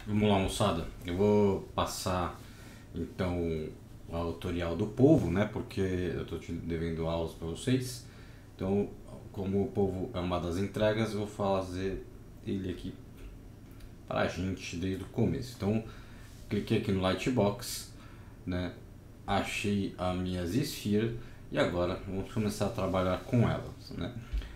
Vamos lá, moçada. Eu vou passar então o tutorial do polvo, né? Porque eu tô te devendo aulas para vocês. Então, como o polvo é uma das entregas, eu vou fazer ele aqui pra gente desde o começo. Então, cliquei aqui no Lightbox, né? Achei as minhas esferas e agora vamos começar a trabalhar com elas, né?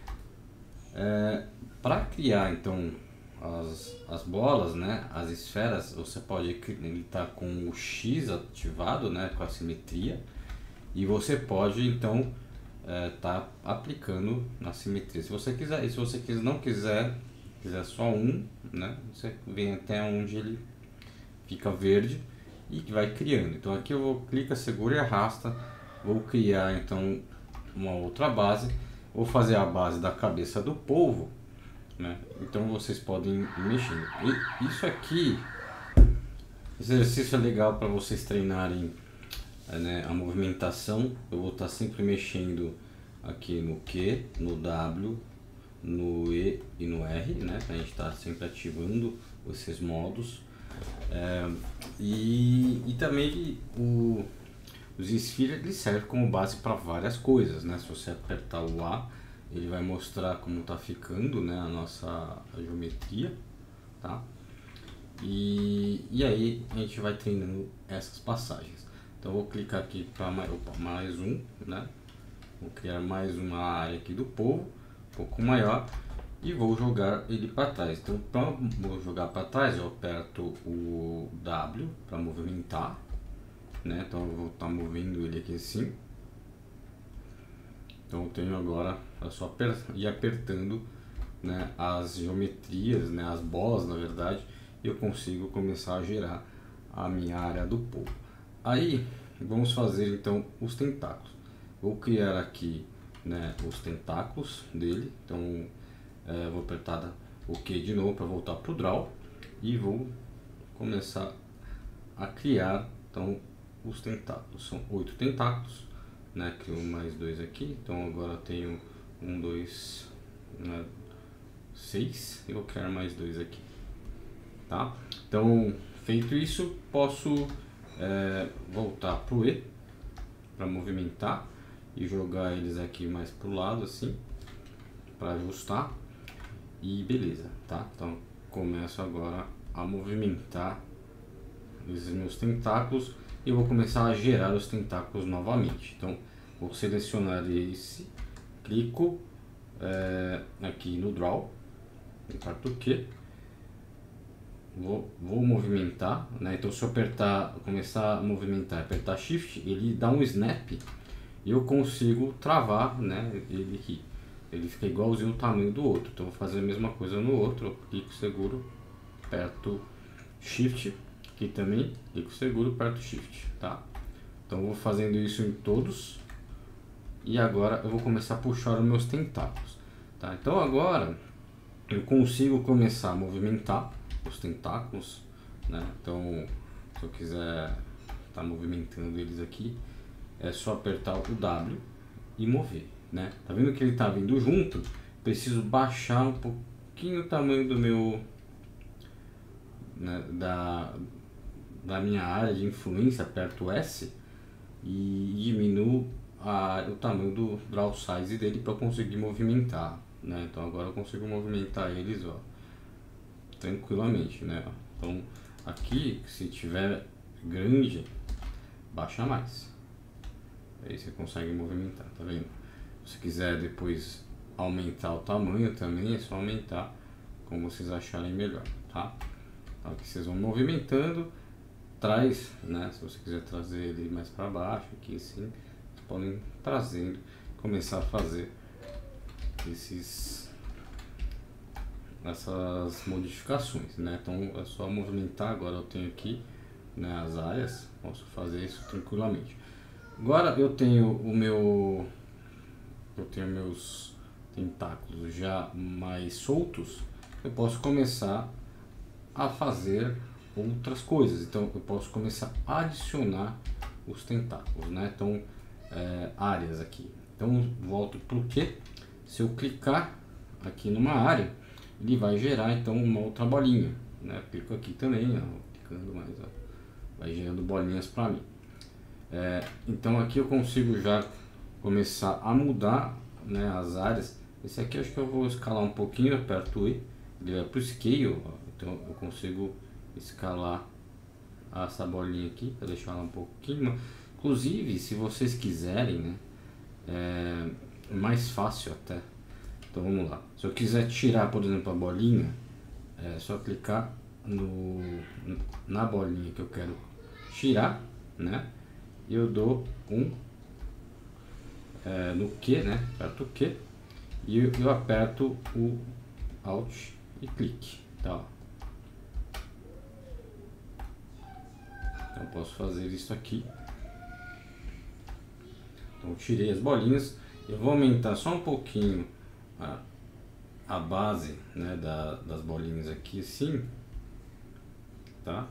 Para criar então as bolas, né, as esferas, você pode ele tá com o X ativado, né, com a simetria, e você pode então tá aplicando na simetria. Se você quiser, e se você não quiser só um, né, você vem até onde ele fica verde e vai criando. Então aqui eu vou clica, segura e arrasta. Vou criar então uma outra base. Vou fazer a base da cabeça do polvo, né? Então vocês podem mexer. E isso aqui, esse exercício é legal para vocês treinarem, né, a movimentação. Eu vou estar sempre mexendo aqui no Q, no W, no E e no R, né? A gente está sempre ativando esses modos. E também os spheres ele serve como base para várias coisas, né? Se você apertar o A, ele vai mostrar como está ficando, né, a nossa geometria, tá? E aí a gente vai treinando essas passagens. Então eu vou clicar aqui para mais um, né? Vou criar mais uma área aqui do polvo, um pouco maior, e vou jogar ele para trás. Então para jogar para trás eu aperto o W para movimentar, né? Então eu vou estar movendo ele aqui assim. Então eu tenho agora, é só ir apertando, né, as geometrias, né, as bolas na verdade, e eu consigo começar a gerar a minha área do polvo. Aí vamos fazer então os tentáculos. Vou criar aqui, né, os tentáculos dele. Então vou apertar o Q de novo para voltar para o draw e vou começar a criar então os tentáculos. São 8 tentáculos, né? Crio mais 2 aqui, então agora tenho 1, 2, 6, e vou criar mais 2 aqui, tá? Então feito isso, posso voltar pro E para movimentar e jogar eles aqui mais pro lado assim, para ajustar, e beleza, tá? Então começo agora a movimentar esses meus tentáculos e eu vou começar a gerar os tentáculos novamente. Então vou selecionar esse, clico aqui no draw, aperto o Q, vou movimentar, né? Então se eu apertar, começar a movimentar, apertar Shift, ele dá um snap e eu consigo travar, né, ele aqui. Ele fica igualzinho o tamanho do outro. Então vou fazer a mesma coisa no outro, eu clico, seguro, aperto Shift, aqui também, clico, seguro, aperto Shift, tá? Então vou fazendo isso em todos. E agora eu vou começar a puxar os meus tentáculos, tá? Então agora eu consigo começar a movimentar os tentáculos, né? Então se eu quiser estar movimentando eles aqui, é só apertar o W e mover, né? Tá vendo que ele tá vindo junto? Preciso baixar um pouquinho o tamanho do meu, né, da minha área de influência, aperto S e diminuo o tamanho do draw size dele para conseguir movimentar, né? Então agora eu consigo movimentar eles, ó, tranquilamente, né? Então aqui, se tiver grande, baixa mais, aí você consegue movimentar, tá vendo? Se quiser depois aumentar o tamanho também, é só aumentar como vocês acharem melhor, tá? Então aqui vocês vão movimentando, traz, né? Se você quiser trazer ele mais para baixo, aqui assim, vocês podem trazendo, começar a fazer essas modificações, né? Então é só movimentar. Agora eu tenho aqui, né, as áreas, posso fazer isso tranquilamente. Agora eu tenho meus tentáculos já mais soltos, eu posso começar a fazer outras coisas. Então eu posso começar a adicionar os tentáculos, né? Então áreas aqui. Então volto pro que, se eu clicar aqui numa área, ele vai gerar então uma outra bolinha, né? Clico aqui também, ó, clicando mais, ó, vai gerando bolinhas para mim. Então aqui eu consigo já começar a mudar, né, as áreas. Esse aqui eu acho que eu vou escalar um pouquinho, aperto E, ele vai para o scale, ó, então eu consigo escalar essa bolinha aqui para deixar ela um pouquinho. Inclusive, se vocês quiserem, né, é mais fácil até. Então vamos lá. Se eu quiser tirar, por exemplo, a bolinha, é só clicar na bolinha que eu quero tirar, né? E eu dou no Q, né? Aperto o Q e eu aperto o Alt e clique, tá? Então eu posso fazer isso aqui. Então eu tirei as bolinhas. Eu vou aumentar só um pouquinho a base, né, das bolinhas aqui assim, tá?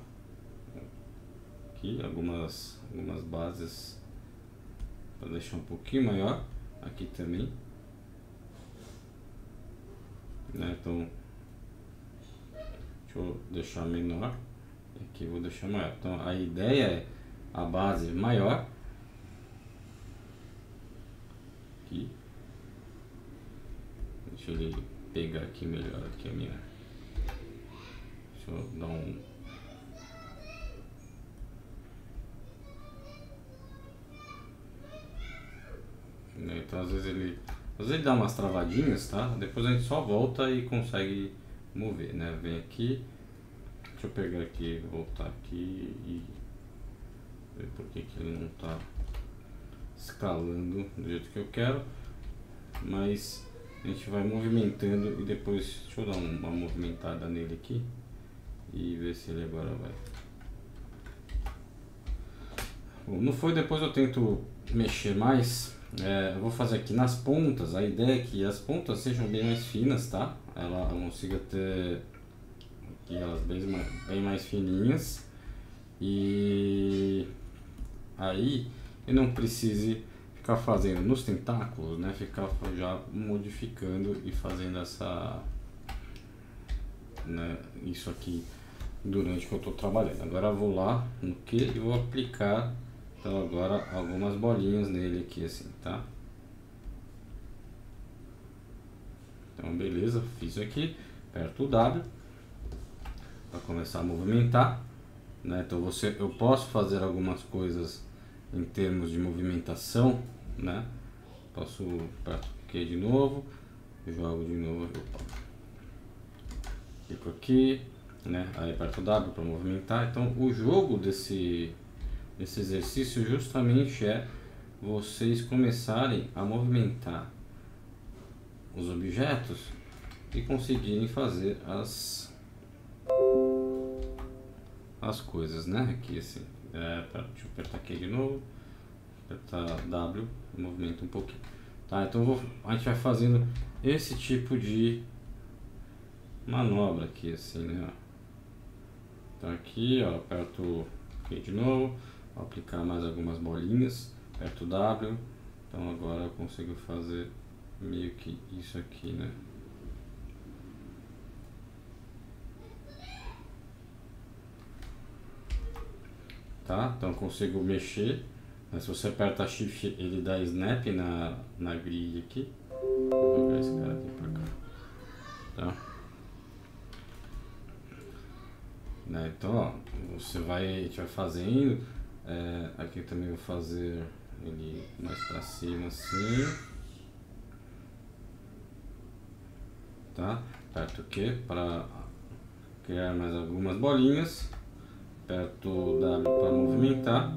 Aqui algumas bases para deixar um pouquinho maior, aqui também, né? Então deixa eu deixar menor, aqui eu vou deixar maior. Então a ideia é a base maior aqui. Deixa ele pegar aqui melhor aqui a minha. Deixa eu dar então às vezes ele dá umas travadinhas, tá? Depois a gente só volta e consegue mover, né? Vem aqui, deixa eu pegar aqui, voltar aqui e ver por que ele não tá escalando do jeito que eu quero, mas a gente vai movimentando e depois deixa eu dar uma movimentada nele aqui e ver se ele agora vai. Bom, não foi, depois eu tento mexer mais. Eu vou fazer aqui nas pontas. A ideia é que as pontas sejam bem mais finas, tá? Ela consiga ter aqui elas bem mais fininhas, e aí eu não precise ficar fazendo nos tentáculos, né? Ficar já modificando e fazendo essa, né, isso aqui durante que eu estou trabalhando. Agora eu vou lá no que e vou aplicar, então agora algumas bolinhas nele aqui assim, tá? Então beleza, fiz aqui, aperto o W para começar a movimentar, né? Então eu posso fazer algumas coisas em termos de movimentação, né? Posso aperto Q de novo, jogo de novo, clico aqui, né? Aí aperto W para movimentar. Então o jogo desse exercício justamente é vocês começarem a movimentar os objetos e conseguirem fazer as coisas, né? Aqui assim, deixa eu apertar aqui de novo, apertar W, movimento um pouquinho, tá? Então a gente vai fazendo esse tipo de manobra aqui assim, né? Então aqui, ó, aperto aqui de novo, vou aplicar mais algumas bolinhas, aperto W, então agora eu consigo fazer meio que isso aqui, né? Tá? Então eu consigo mexer, mas se você aperta Shift ele dá snap na grid aqui. Vou jogar esse cara aqui pra cá, tá? Né? Então ó, a gente vai fazendo, aqui também vou fazer ele mais pra cima assim, tá? Aperto o Q para criar mais algumas bolinhas, aperto o W para movimentar,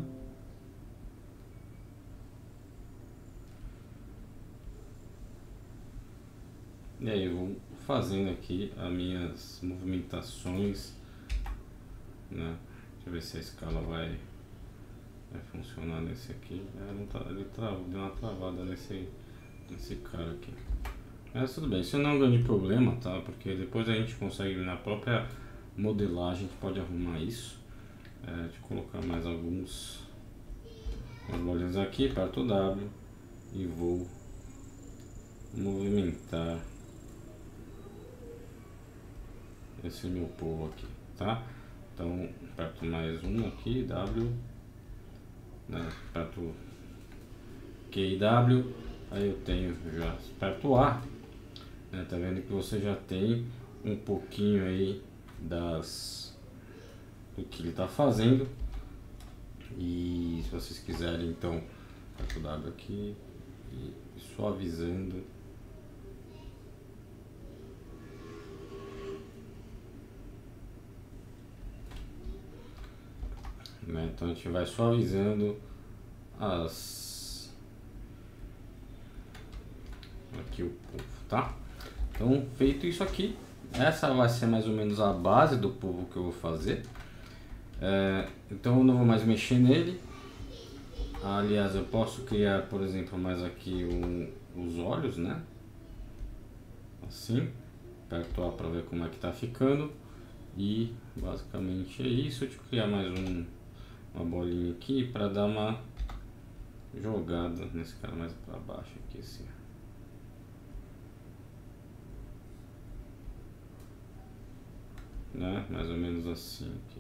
e aí eu vou fazendo aqui as minhas movimentações, né? Deixa eu ver se a escala vai funcionar nesse aqui. Não tá, ele deu uma travada nesse cara aqui. Mas tudo bem, isso não é um grande problema, tá? Porque depois a gente consegue, na própria modelagem, a gente pode arrumar isso. Deixa eu colocar mais algumas bolinhas aqui, aperto o W e vou movimentar esse meu povo aqui. tá? Então aperto mais um aqui, W, né? Aperto Q e W, aí eu tenho, já aperto A, né? Tá vendo que você já tem um pouquinho aí do que ele está fazendo. E se vocês quiserem, então aperto W aqui e suavizando, né? Então a gente vai suavizando aqui o povo, tá? Então feito isso aqui, essa vai ser mais ou menos a base do povo que eu vou fazer. Então eu não vou mais mexer nele. Aliás, eu posso criar, por exemplo, mais aqui os olhos, né? Assim, aperto A para ver como é que tá ficando. E basicamente é isso. Deixa eu criar mais uma bolinha aqui para dar uma jogada nesse cara mais para baixo aqui, assim. Né? Mais ou menos assim aqui.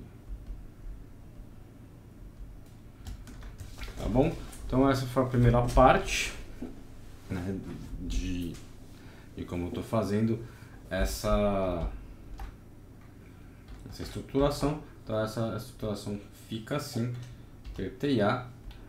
Tá bom? Então essa foi a primeira parte, né, de como eu estou fazendo essa estruturação. Então essa estruturação fica assim. Apertei A,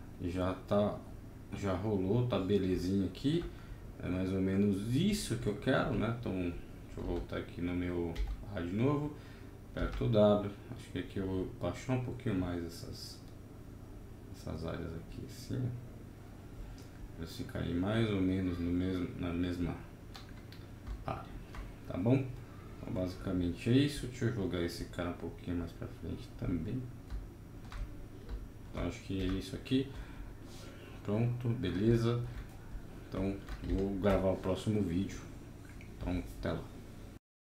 já rolou, tá belezinha aqui. É mais ou menos isso que eu quero, né? Então deixa eu voltar aqui no meu rádio de novo, aperto o W. Acho que aqui eu vou baixar um pouquinho mais essas áreas aqui assim, para ficarem mais ou menos na mesma área, tá bom? Então basicamente é isso. Deixa eu jogar esse cara um pouquinho mais para frente também. Então acho que é isso aqui. Pronto, beleza. Então vou gravar o próximo vídeo. Então até lá.